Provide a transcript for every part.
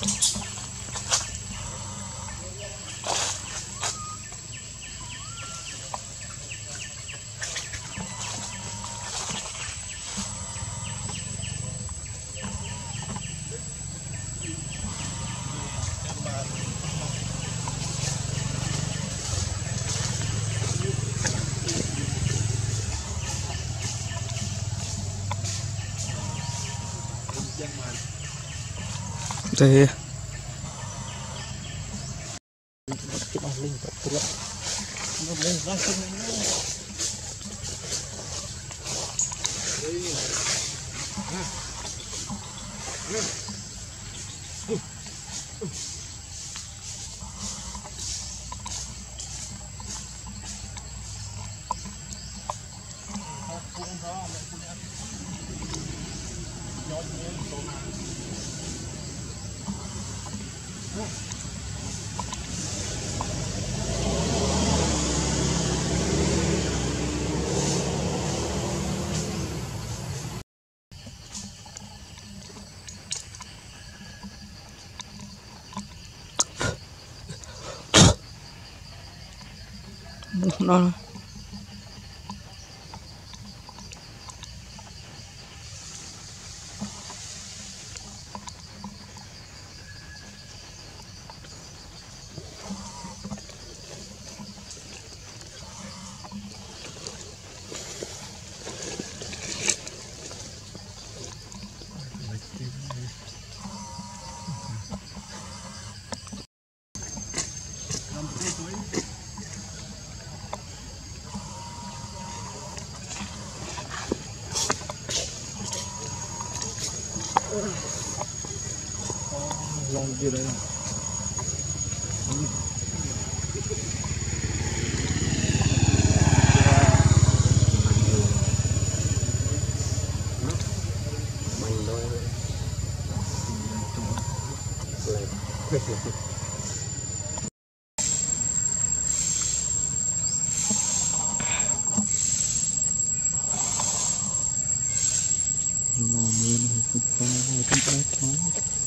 Đây nó lòng kia đấy này. mình thôi nó miên thì có cái bé thôi.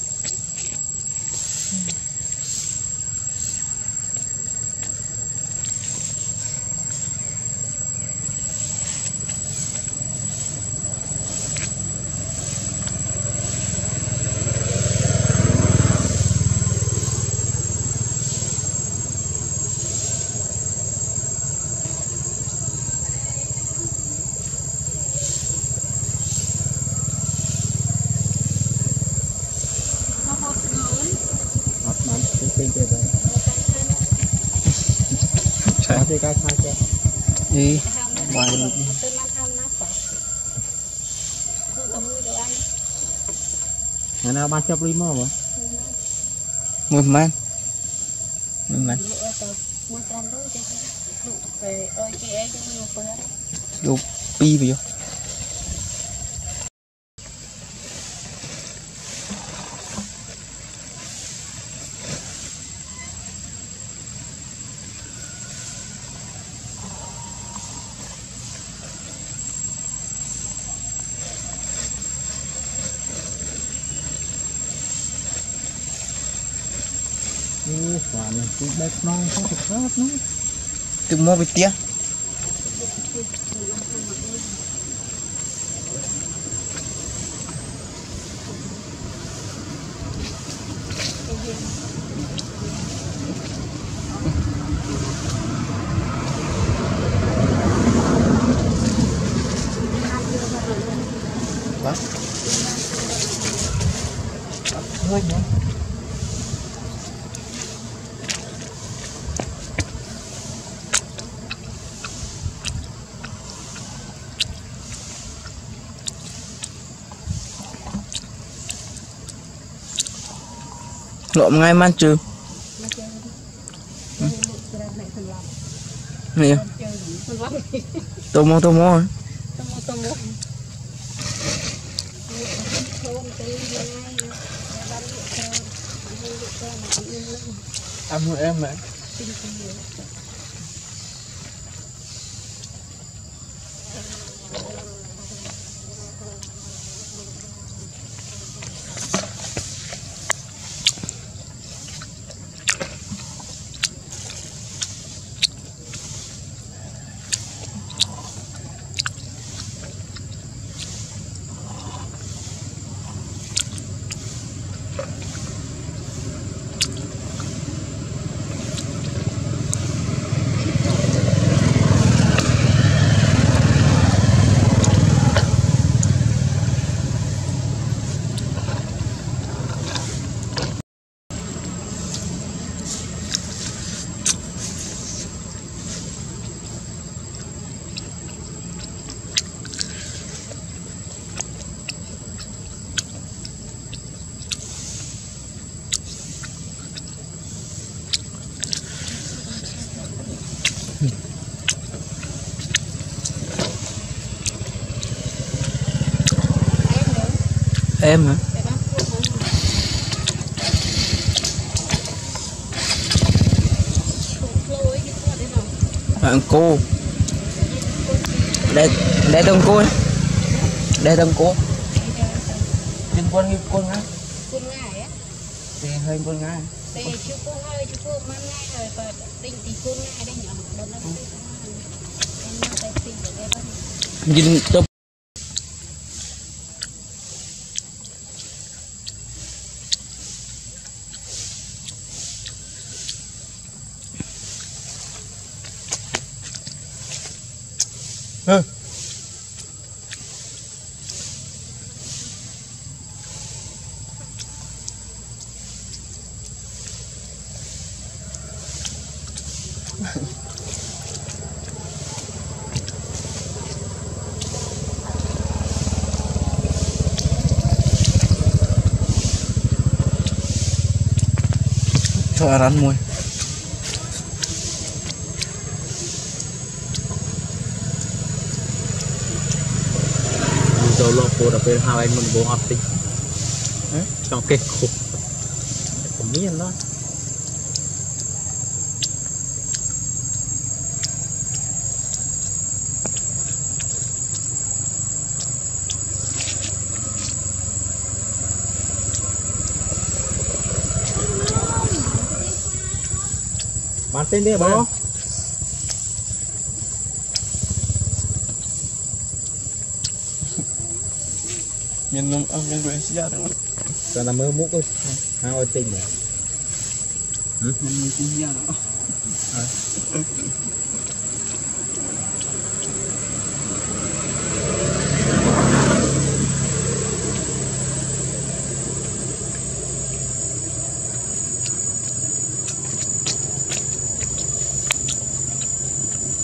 Thì cái khai cho đi bài lực ngày nào ba chấp limo hả? một man đủ pi vậy quả này cũng đẹp non không được hết nữa từ mua về tia hơi nữa lộn ngay man trừ nè tô mô rồi em mẹ Em hả? Cô đây tông cô đây tông cô trên con như con ngái thì hơi con ngái thì chú cô hơi chú cô mang ngay rồi và định thì cô ngay đấy nhở đợt nó em mang tay phi để đây bắt nhìn tông cho ăn mùi rồi lo cô đã về hai anh mình vô học tinh trong cái khúc cũng biết nó bán tên đi bố nhìn nó ăn cái quên xia được cho nó mơ múc ơi hai ôi tinh rồi mình cũng xia đó